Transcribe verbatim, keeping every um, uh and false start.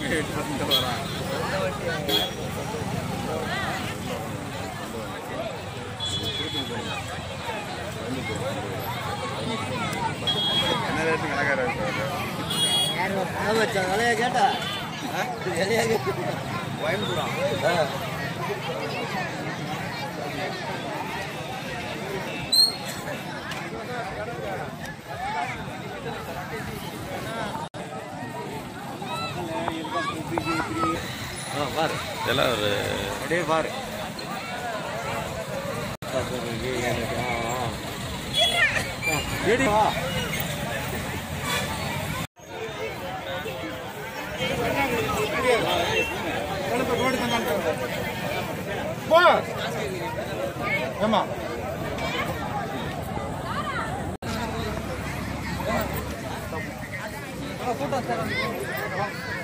என்ன ரேட்டு கணக்காக வச்சா விலையா கேட்டா விலையா கோயம்புத்தூரா பாரு இதெல்லாம் ஒரு அப்படியே பாரு ஏமா கூட்டம்